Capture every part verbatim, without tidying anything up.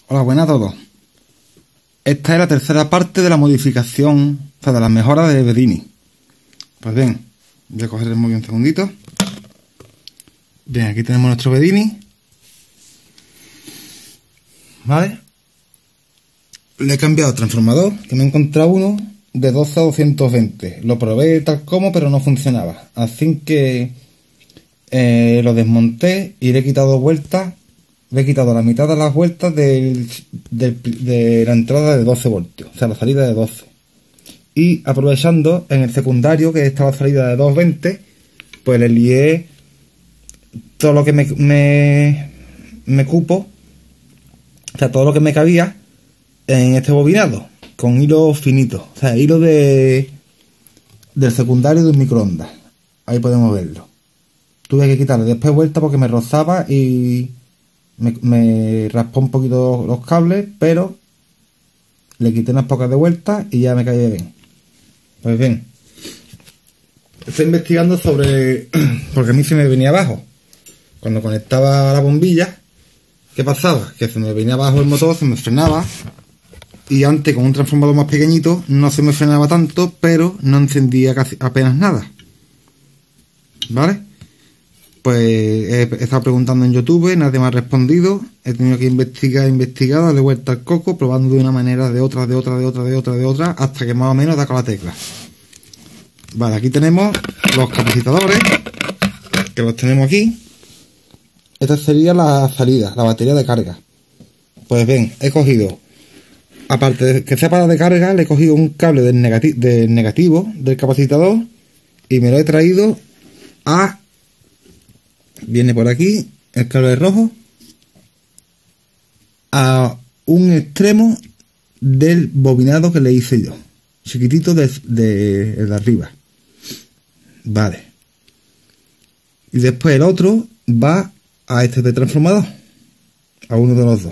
Hola, buenas a todos. Esta es la tercera parte de la modificación, o sea, de las mejoras de Bedini. Pues bien, voy a coger el móvil un segundito. Bien, aquí tenemos nuestro Bedini. ¿Vale? Le he cambiado el transformador, que me he encontrado uno de doce a doscientos veinte. Lo probé tal como, pero no funcionaba. Así que eh, lo desmonté y le he quitado vueltas. Le he quitado la mitad de las vueltas del, del, de la entrada de doce voltios, o sea, la salida de doce. Y aprovechando en el secundario, que estaba salida de doscientos veinte, pues le lié todo lo que me, me, me cupo, o sea, todo lo que me cabía en este bobinado, con hilo finito, o sea, hilo de del secundario de un microondas. Ahí podemos verlo. Tuve que quitarle después vuelta porque me rozaba y Me, me raspó un poquito los cables, pero le quité unas pocas de vueltas y ya me caía bien. Pues bien, estoy investigando sobre, porque a mí se me venía abajo cuando conectaba la bombilla. ¿Qué pasaba? Que se me venía abajo el motor, se me frenaba, y antes con un transformador más pequeñito no se me frenaba tanto, pero no encendía casi apenas nada. ¿Vale? Pues he estado preguntando en YouTube, nadie me ha respondido. He tenido que investigar, investigar, darle vuelta al coco, probando de una manera, de otra, de otra, de otra, de otra, de otra, hasta que más o menos da con la tecla. Vale, aquí tenemos los capacitadores, que los tenemos aquí. Esta sería la salida, la batería de carga. Pues bien, he cogido, aparte de que sea para de carga, le he cogido un cable del, negati del negativo del capacitador y me lo he traído a... Viene por aquí el cable rojo a un extremo del bobinado que le hice yo, chiquitito de, de, de arriba. Vale. Y después el otro va a este de transformador, a uno de los dos.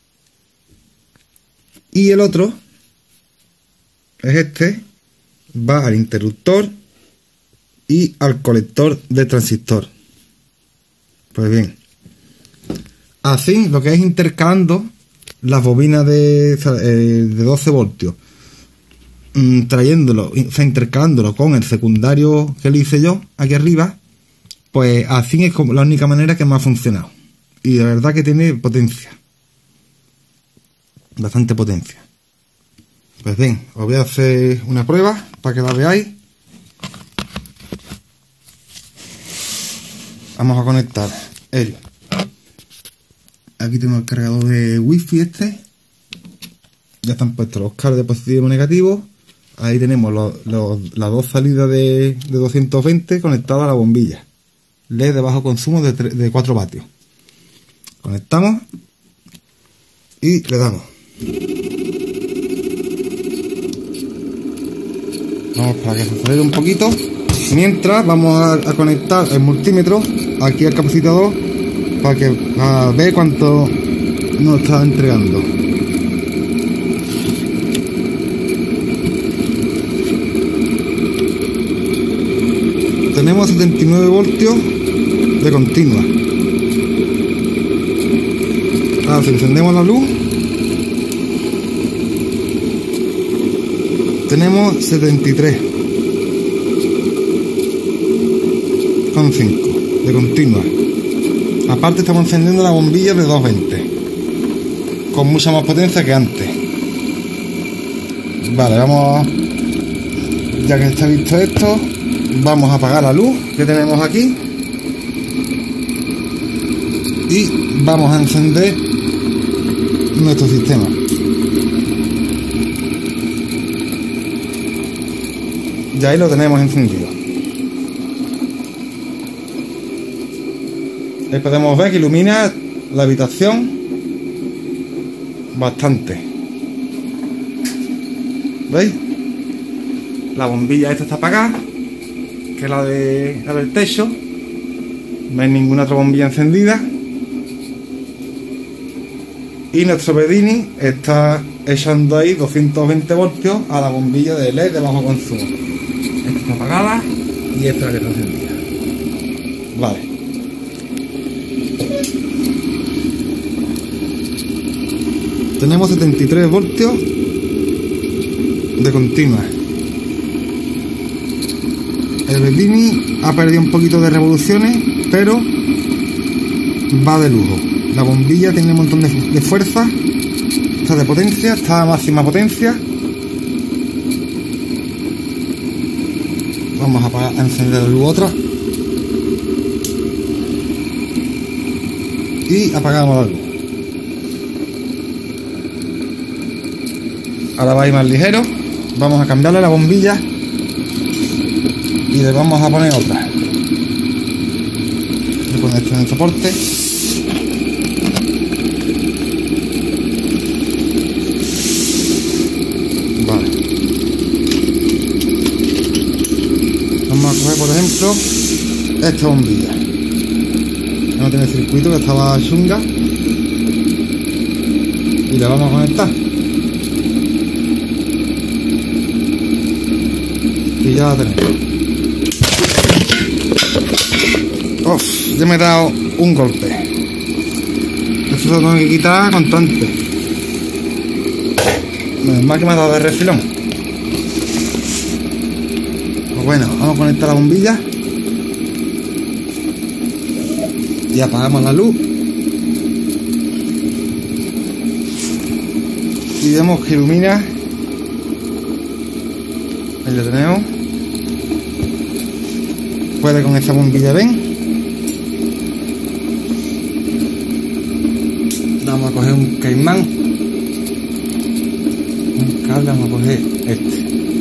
Y el otro es este, va al interruptor y al colector de transistor. Pues bien, así lo que es intercalando las bobinas de, eh, de doce voltios, mmm, trayéndolo, o sea, intercalándolo con el secundario que le hice yo aquí arriba, pues así es como la única manera que me ha funcionado. Y de verdad que tiene potencia, bastante potencia. Pues bien, os voy a hacer una prueba para que la veáis. Vamos a conectar el... Aquí tengo el cargador de wifi este. Ya están puestos los cables de positivo y negativo. Ahí tenemos los, los, las dos salidas de, de doscientos veinte conectadas a la bombilla L E D de bajo consumo de, de cuatro vatios. Conectamos y le damos. Vamos para que se acelere un poquito. Mientras vamos a, a conectar el multímetro aquí al capacitor para que a ver cuánto nos está entregando. Tenemos setenta y nueve voltios de continua. Ahora si encendemos la luz tenemos setenta y tres con cinco de continua. Aparte estamos encendiendo la bombilla de doscientos veinte con mucha más potencia que antes. Vale, vamos, ya que está visto esto, vamos a apagar la luz que tenemos aquí y vamos a encender nuestro sistema. Ya ahí lo tenemos encendido. Ahí podemos ver que ilumina la habitación bastante. ¿Veis? La bombilla esta está apagada, que es la, de, la del techo. No hay ninguna otra bombilla encendida. Y nuestro Bedini está echando ahí doscientos veinte voltios a la bombilla de L E D de bajo consumo. Esta está apagada y esta es la que está encendida. Vale. tenemos setenta y tres voltios de continua. El Bedini ha perdido un poquito de revoluciones, pero va de lujo. La bombilla tiene un montón de, de fuerza, está de potencia, está a máxima potencia. Vamos a, apagar, a encender la luz otra y apagamos la luz. Ahora va a ir más ligero. Vamos a cambiarle la bombilla y le vamos a poner otra. Voy a poner esto en el soporte. Vale. Vamos a coger, por ejemplo, esta bombilla. No tiene circuito, que estaba chunga. Y la vamos a conectar. Y ya la tenemos. Uf, ya me he dado un golpe. Esto lo tengo que quitar cuanto antes. Menos mal que me ha dado de refilón. Pues bueno, vamos a conectar la bombilla. Y apagamos la luz. Y vemos que ilumina. Ahí lo tenemos. Puede con esta bombilla, ven. Vamos a coger un caimán. Un cable, vamos a coger este.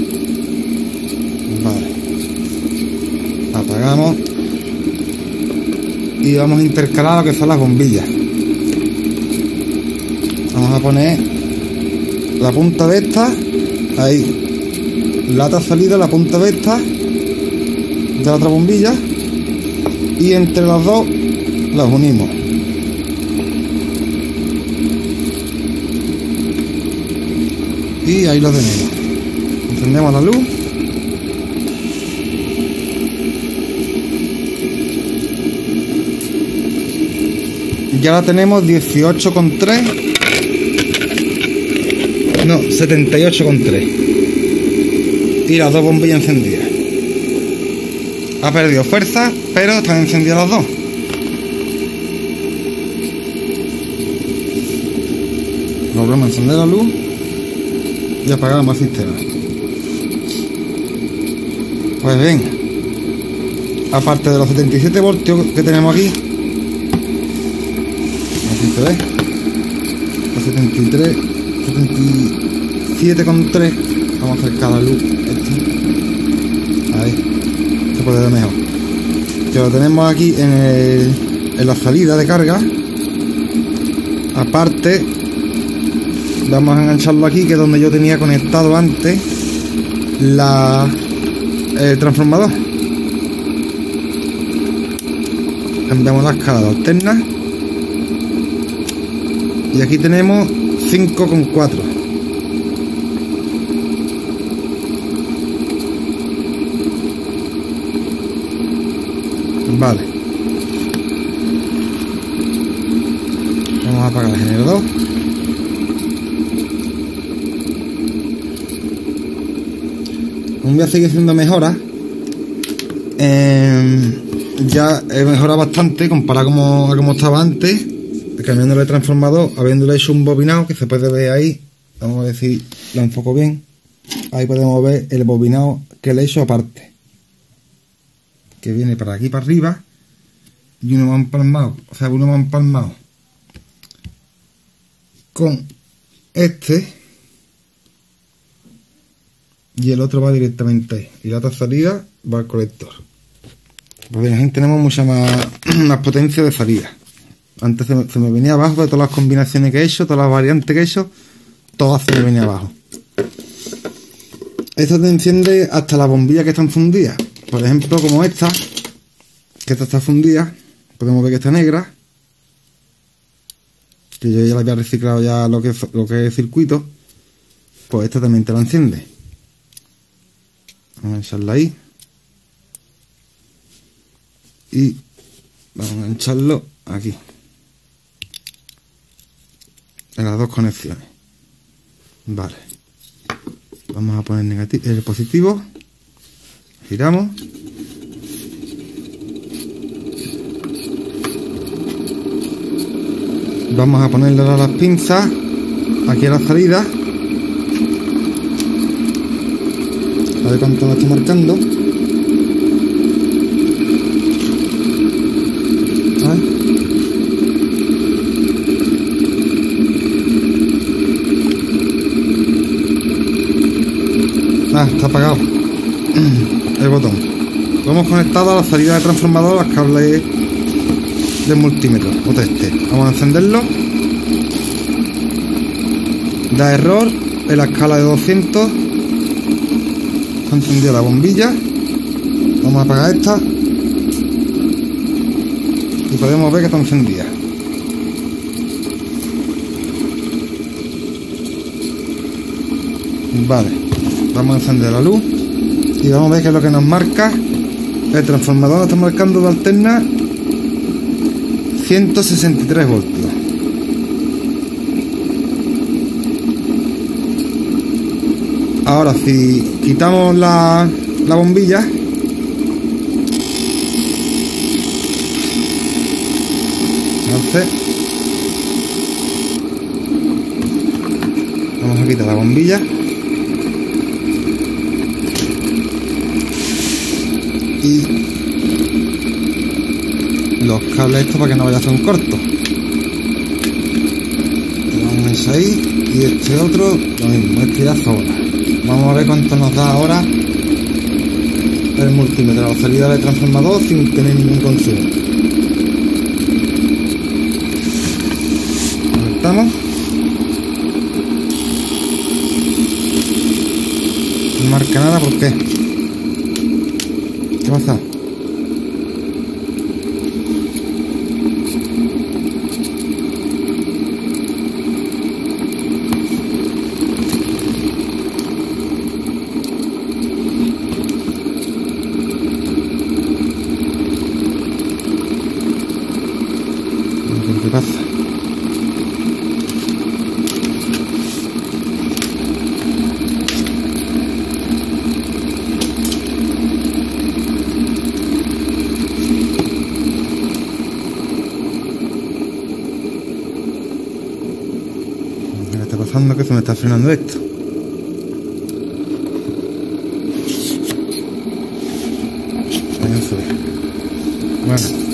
Vale. Apagamos. Y vamos a intercalar lo que son las bombillas. Vamos a poner la punta de esta ahí. Lata salida, la punta de esta de la otra bombilla, y entre las dos las unimos. Y ahí lo tenemos. Encendemos la luz. Ya la tenemos dieciocho coma tres. No, setenta y ocho coma tres. Y las dos bombillas encendidas. Ha perdido fuerza, pero están encendidas las dos. Volvemos a encender la luz y apagamos el sistema. Pues bien, aparte de los setenta y siete voltios que tenemos aquí, así se ve, los setenta y tres, setenta y siete coma tres. Vamos a acercar la luz. Ahí se puede ver mejor. Que lo tenemos aquí en, el, en la salida de carga. Aparte, vamos a engancharlo aquí, que es donde yo tenía conectado antes la, el transformador. Cambiamos la escala de alterna. Y aquí tenemos cinco coma cuatro. Vale. Vamos a apagar el generador. Voy a seguir haciendo mejoras. Eh, ya he mejorado bastante comparado como, a como estaba antes, cambiándole el transformador, habiéndole hecho un bobinado que se puede ver ahí. Vamos a ver si lo enfoco bien. Ahí podemos ver el bobinado que le he hecho aparte, que viene para aquí para arriba, y uno va empalmado, o sea, uno va empalmado con este y el otro va directamente ahí, y la otra salida va al colector. Pues bien, aquí tenemos mucha más, más potencia de salida. Antes se me, se me venía abajo de todas las combinaciones que he hecho, todas las variantes que he hecho, todas se me venía abajo. Esto te enciende hasta la bombilla que están fundidas. Por ejemplo, como esta, que esta está fundida, podemos ver que está negra, que yo ya la había reciclado ya lo que es, lo que es circuito. Pues esta también te la enciende. Vamos a echarla ahí y vamos a engancharlo aquí. en las dos conexiones. Vale, vamos a poner negativo, el positivo, giramos, vamos a ponerle ahora las pinzas aquí a la salida, a ver cuánto nos está marcando. A ver. Ah, está apagado el botón. Lo hemos conectado a la salida de transformador, los cables de multímetro o teste. Vamos a encenderlo. Da error en la escala de doscientos. Se ha encendido la bombilla. Vamos a apagar esta y podemos ver que está encendida. Vale, vamos a encender la luz y vamos a ver qué es lo que nos marca. El transformador nos está marcando de alterna ciento sesenta y tres voltios. Ahora si quitamos la, la bombilla, entonces vamos a quitar la bombilla y los cables estos para que no vaya a hacer un corto. Vamos ahí y este otro lo mismo, este ya sobra. Vamos a ver cuánto nos da ahora el multímetro, la salida del transformador sin tener ningún consumo. Conectamos. No marca nada, ¿por qué? ¿Qué pasa? ¿Qué pasa? ¿Qué está pasando? Que se me está frenando esto. Bueno.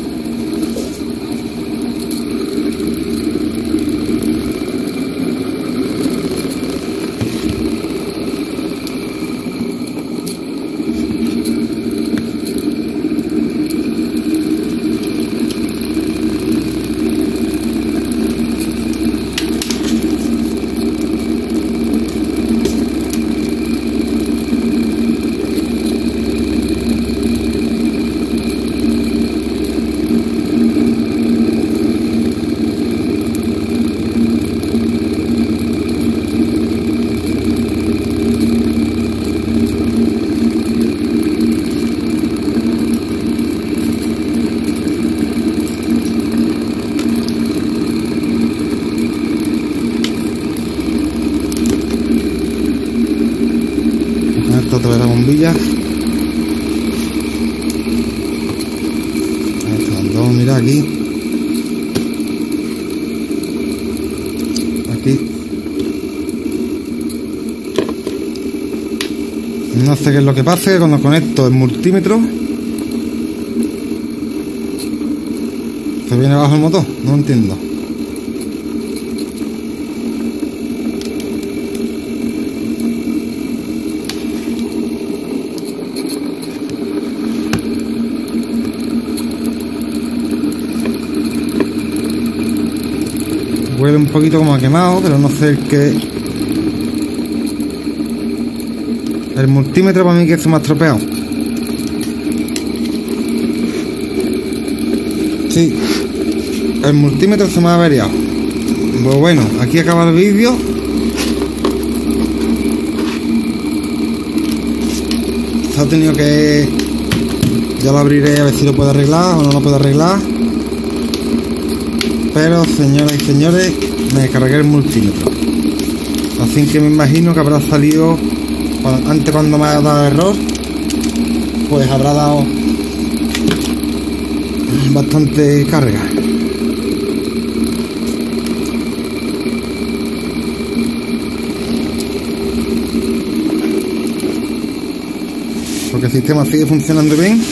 Otra vez la bombilla. Ahí están dos, mira aquí. Aquí. No sé qué es lo que pasa, que cuando conecto el multímetro se viene abajo el motor, no lo entiendo. Huele un poquito como a quemado, pero no sé el qué. El multímetro para mí que se me ha estropeado. Sí, el multímetro se me ha averiado. Pues bueno, aquí acaba el vídeo. Se ha tenido que... Ya lo abriré a ver si lo puedo arreglar o no lo puedo arreglar. Pero señoras y señores, me cargué el multímetro. Así que me imagino que habrá salido, antes cuando me ha dado error, pues habrá dado bastante carga. Porque el sistema sigue funcionando bien.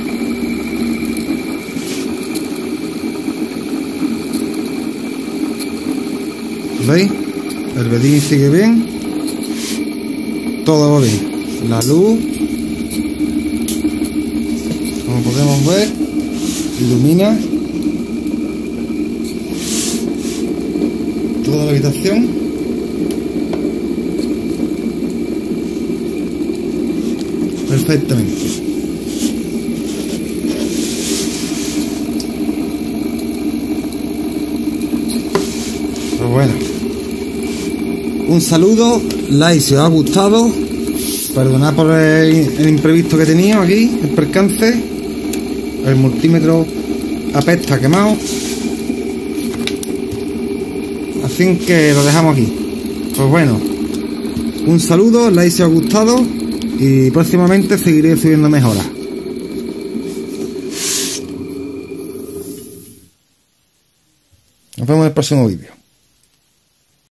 ¿Veis? El bedín sigue bien. Todo va bien. La luz, como podemos ver, ilumina toda la habitación. Perfectamente. Pues bueno, un saludo, like si os ha gustado, perdonad por el, el imprevisto que he tenido aquí, el percance, el multímetro apesta quemado, así que lo dejamos aquí. Pues bueno, un saludo, like si os ha gustado y próximamente seguiré subiendo mejoras. Nos vemos en el próximo vídeo.